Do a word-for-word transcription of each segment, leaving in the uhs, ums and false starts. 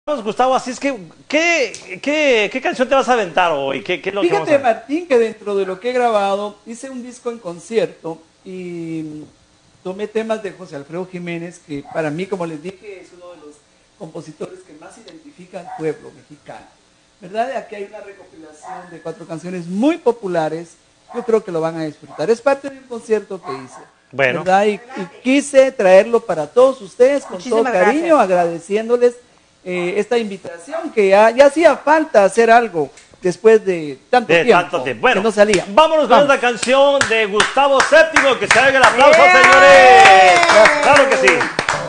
Gustavo, así es que, ¿qué, qué, qué canción te vas a aventar hoy? ¿Qué, qué es lo Fíjate, que vamos a... Martín, que dentro de lo que he grabado, hice un disco en concierto y tomé temas de José Alfredo Jiménez, que para mí, como les dije, es uno de los compositores que más identifica al pueblo mexicano. ¿Verdad? Aquí hay una recopilación de cuatro canciones muy populares. Yo creo que lo van a disfrutar. Es parte de un concierto que hice. Bueno. ¿Verdad? Y, y quise traerlo para todos ustedes con Muchísimas todo cariño, gracias. agradeciéndoles eh, esta invitación, que ya, ya hacía falta hacer algo después de tanto De tiempo, tanto tiempo. Bueno, que no salía. vámonos con Vamos. esta canción de Gustavo Séptimo, que se haga el aplauso, ¡Bien! señores. Claro que sí.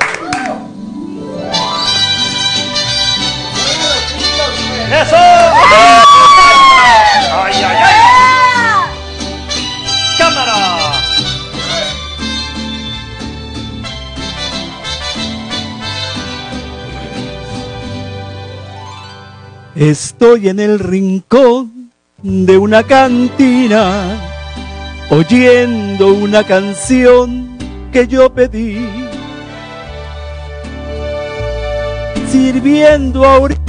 ¡Eso! ¡Ay, ay, ay! ¡Cámara! Estoy en el rincón de una cantina, oyendo una canción que yo pedí, sirviendo ahorita.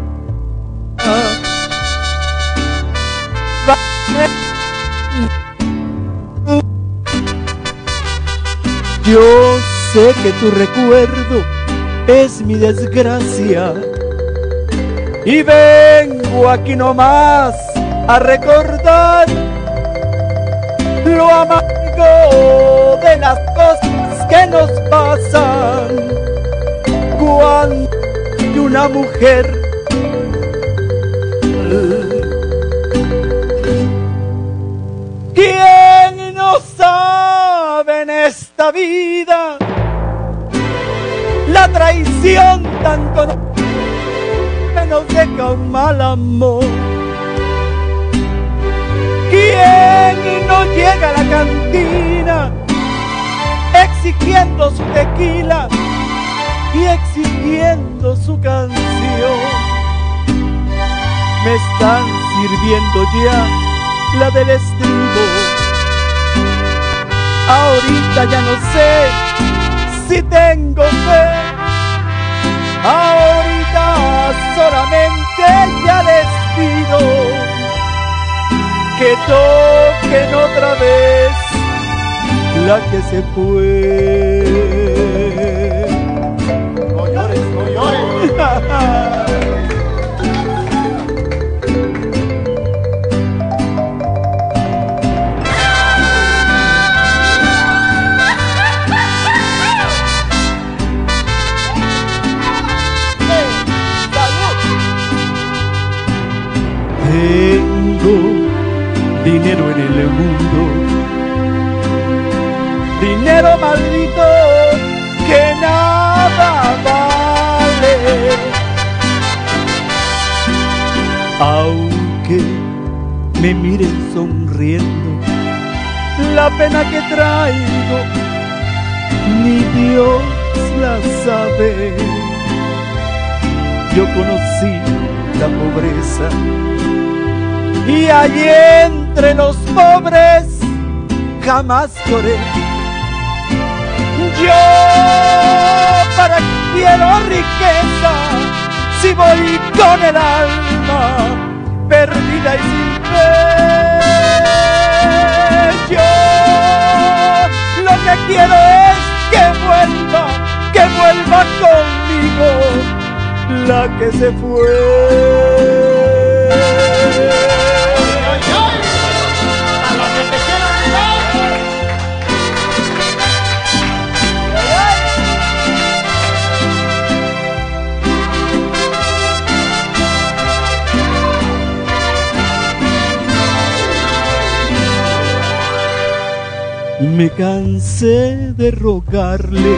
Yo sé que tu recuerdo es mi desgracia, y vengo aquí nomás a recordar lo amargo de las cosas que nos pasan cuando una mujer ¿quién no sabe en esta vida la traición tan conocida nos deja un mal amor? ¿Quién no llega a la cantina exigiendo su tequila y exigiendo su canción? Me están sirviendo ya la del estribo. Ahorita ya no sé si tengo fe. Ahorita solamente ya les pido que toquen otra vez la que se fue. No llores, no llores. Tengo dinero en el mundo, dinero maldito que nada vale, aunque me miren sonriendo, la pena que traigo ni Dios la sabe. Yo conocí la pobreza y allí entre los pobres jamás lloré. Yo para qué quiero riqueza si voy con el alma perdida y sin fe. Yo lo que quiero es que vuelva, que vuelva conmigo la que se fue. Me cansé de rogarle,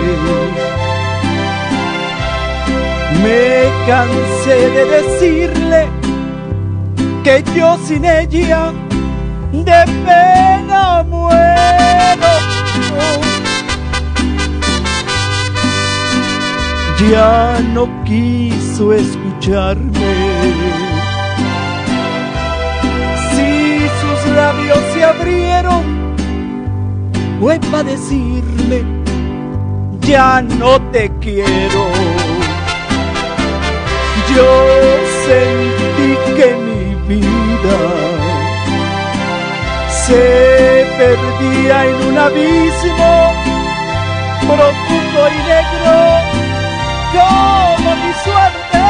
me cansé de decirle que yo sin ella de pena muero. Ya no quiso escucharme, si sus labios se abrieron fue para decirme ya no te quiero. Yo sentí que mi vida se perdía en un abismo profundo y negro como mi suerte.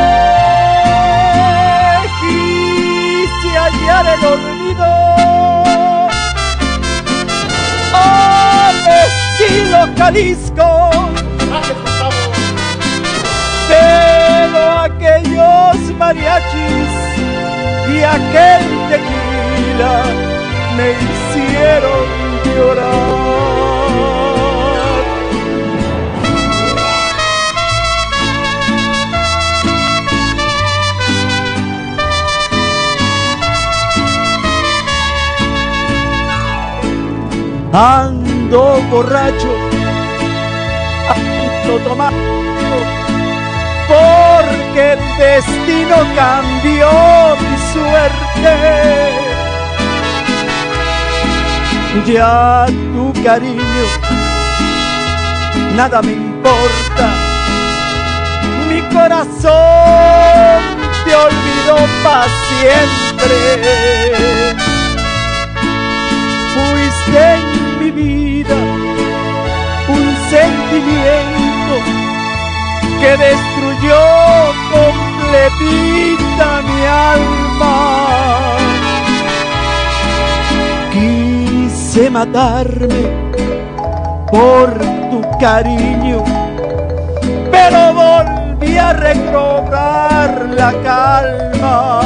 Quise hallar el olvido al estilo Jalisco, pero aquellos mariachis y aquel tequila me hicieron llorar. Ando borracho, ando tomando, porque el destino cambió mi suerte. Ya tu cariño nada me importa, mi corazón te olvidó para siempre. Fuiste en mi vida un sentimiento que destruyó completita mi alma. Quise matarme por tu cariño, pero volví a recobrar la calma.